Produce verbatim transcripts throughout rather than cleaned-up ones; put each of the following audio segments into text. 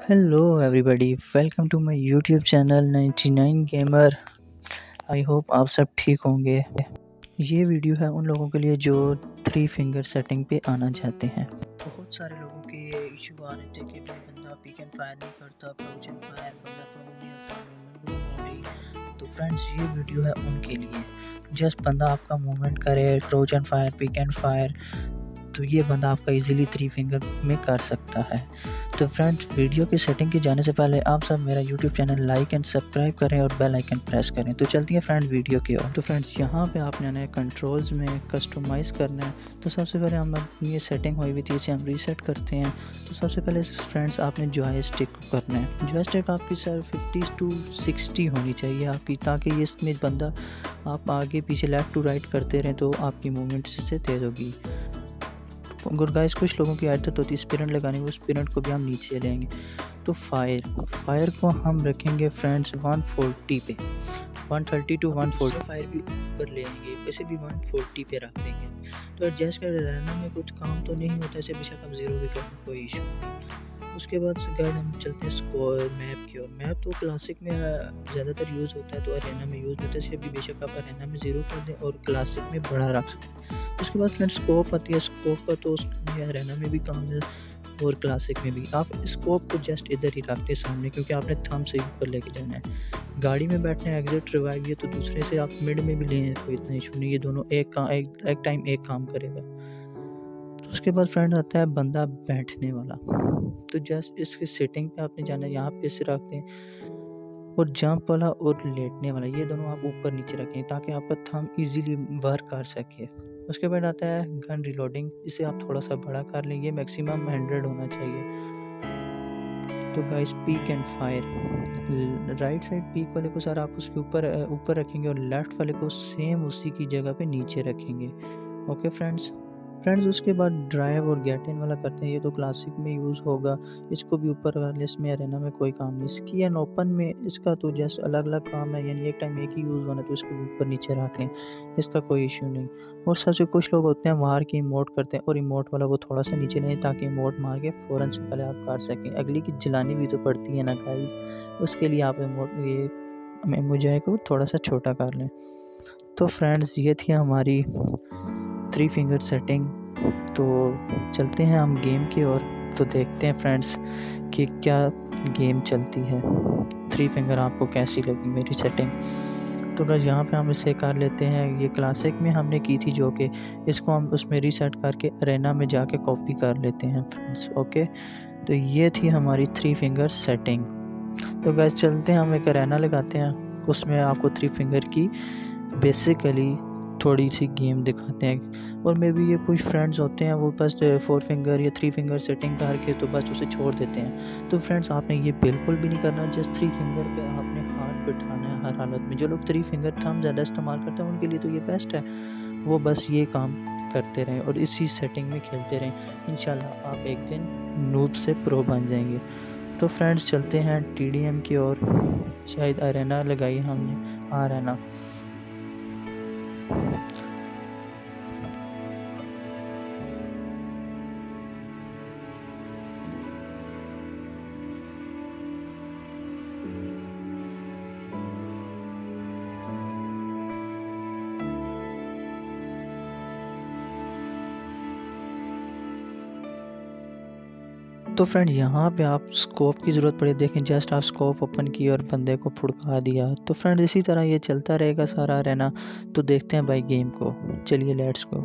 Hello everybody, welcome to my YouTube channel ninety nine gamer. I hope आप सब ठीक होंगे। ये वीडियो है उन लोगों के लिए जो थ्री फिंगर सेटिंग पे आना चाहते हैं। बहुत सारे लोगों के ये इशू आ रहे थे कि भाई बंदा पिक एंड फायर नहीं करता, अप्रोच एंड फायर बंदा प्रो नहीं होता, मूवमेंट हो रही। तो फ्रेंड्स ये वीडियो है उनके लिए। जस्ट बंदा आपका मूवमेंट करे, approach and fire, pick and fire, तो ये बंदा आपका इजीली थ्री फिंगर में कर सकता है। तो फ्रेंड्स वीडियो की सेटिंग के जाने से पहले आप सब मेरा YouTube channel like and subscribe करें और बेल आइकन प्रेस करें। तो चलती है फ्रेंड्स वीडियो की ओर। तो फ्रेंड्स यहाँ पे आपने नए कंट्रोल्स में कस्टमाइज़ करना है। तो सबसे पहले हम अपनी ये सेटिंग हुई हुई थी, इसे हम रीसेट करते हैं। तो सबसे पहले फ्रेंड्स आपने जॉय स्टिक को करना है। जॉय स्टिक आपकी सर फिफ्टी टू सिक्सटी होनी चाहिए आपकी, ताकि ये इसमें बंदा आप आगे पीछे लेफ़्ट टू राइट करते रहें तो आपकी मूवमेंट इससे तेज़ होगी। अगर गाइस कुछ लोगों की आदत होती है स्पिनट लगाने की, उस स्पिनट को भी हम नीचे लेंगे। तो फायर फायर को हम रखेंगे फ्रेंड्स वन फोर्टी पे, one thirty to one forty. Fire भी ऊपर ले आएंगे, इसे भी वन फोर्टी पे रख देंगे। तो एडजस्ट कर रहना में कुछ काम तो नहीं होता, इसे बेशक हम ज़ीरो भी करना कोई इशू नहीं। उसके बाद गाइस हम चलते हैं स्कोर मैप की ओर। मैप तो क्लासिक में ज़्यादातर यूज़ होता है, तो अरेना में यूज़ होता है। इसे भी बेशक आप अरेना में ज़ीरो कर दें और क्लासिक में बड़ा रख सकते हैं। उसके बाद फ्रेंड्स स्कोप आती है। स्कोप का तो उसमें अरेना में भी काम है और क्लासिक में भी। आप स्कोप को जस्ट इधर ही रखते हैं सामने, क्योंकि आपने थंब से ऊपर लेके जाना है। गाड़ी में बैठना है, एग्जिट रिवाइव, ये तो दूसरे से आप मिड में भी लें, कोई इतना इशू नहीं। ये दोनों एक का एक, एक टाइम एक काम करेगा। तो उसके बाद फ्रेंड आता है बंदा बैठने वाला। तो जस्ट इसकी सेटिंग पे आपने जाना है, यहाँ पे इसे रखते हैं। और जंप वाला और लेटने वाला, ये दोनों आप ऊपर नीचे रखें ताकि आपका थंब इजीली वर्क कर सके। उसके बाद आता है गन रिलोडिंग, इसे आप थोड़ा सा बड़ा कर लें, ये मैक्सिमम हंड्रेड होना चाहिए। तो guys peek and fire, right side peek वाले को सर आप उसके ऊपर ऊपर रखेंगे और लेफ्ट वाले को सेम उसी की जगह पे नीचे रखेंगे। ओके फ्रेंड्स फ्रेंड्स उसके बाद ड्राइव और गेट इन वाला करते हैं। ये तो क्लासिक में यूज़ होगा, इसको भी ऊपर कर लें, इसमें अरेना में कोई काम नहीं। स्की एंड ओपन में इसका तो जस्ट अलग अलग काम है, यानी एक टाइम एक ही यूज़ होना, तो इसको भी ऊपर नीचे रख लें, इसका कोई इशू नहीं। और सबसे कुछ लोग होते हैं वार की इमोट करते हैं और इमोट वाला वो थोड़ा सा नीचे लें ताकि इमोट मार के फ़ौरन से पहले आप कर सकें। अगली की जलानी भी तो पड़ती है ना गाइस, उसके लिए आप इमोट ये मेमो जाए को थोड़ा सा छोटा कर लें। तो फ्रेंड्स ये थी हमारी थ्री फिंगर सेटिंग। तो चलते हैं हम गेम की ओर, तो देखते हैं फ्रेंड्स कि क्या गेम चलती है। थ्री फिंगर आपको कैसी लगी मेरी सेटिंग। तो बस यहाँ पे हम इसे कर लेते हैं। ये क्लासिक में हमने की थी, जो कि इसको हम उसमें रीसेट करके अरेना में जाके कॉपी कर लेते हैं फ्रेंड्स। ओके, तो ये थी हमारी थ्री फिंगर सेटिंग। तो बस चलते हैं हम एक अरेना लगाते हैं, उसमें आपको थ्री फिंगर की बेसिकली थोड़ी सी गेम दिखाते हैं। और मे बी ये कुछ फ्रेंड्स होते हैं वो बस फोर फिंगर या थ्री फिंगर सेटिंग करके तो बस उसे छोड़ देते हैं। तो फ्रेंड्स आपने ये बिल्कुल भी नहीं करना, जस्ट थ्री फिंगर पे आपने हाथ बिठाना है हर हालत में। जो लोग थ्री फिंगर थंब ज़्यादा इस्तेमाल करते हैं उनके लिए तो ये बेस्ट है, वो बस ये काम करते रहें और इसी सेटिंग में खेलते रहें। इंशाल्लाह आप एक दिन नूब से प्रो बन जाएंगे। तो फ्रेंड्स चलते हैं टी डी एम की ओर। शायद अरेना लगाई हमने, अरेना। तो फ्रेंड यहाँ पे आप स्कोप की ज़रूरत पड़े, देखें जस्ट आप स्कोप ओपन किए और बंदे को फुड़का दिया। तो फ्रेंड इसी तरह ये चलता रहेगा सारा रहना। तो देखते हैं भाई गेम को, चलिए लेट्स गो।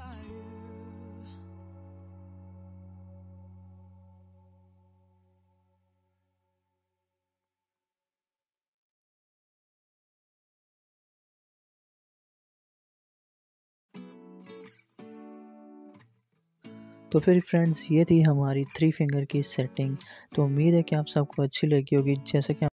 by you. तो फिर फ्रेंड्स ये थी हमारी थ्री फिंगर की सेटिंग। तो उम्मीद है कि आप सबको अच्छी लगी होगी। जैसा कि